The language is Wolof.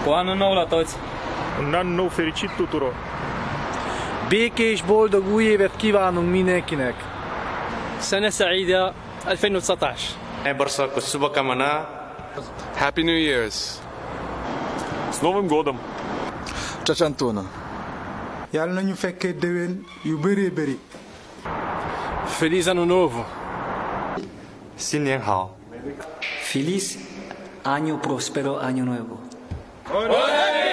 Cu anul nou la toți! Un an nou fericit tuturor! Békés, boldog új évet kívánunk mindenkinek! سنة سعيدة 2019. Happy New Year's. С Новым годом! Чачантуна. Yàlla nañu fekkee déwén yu bëree bëri. Feliz Ano Novo! 新年好 Feliz año próspero, año nuevo. Olé!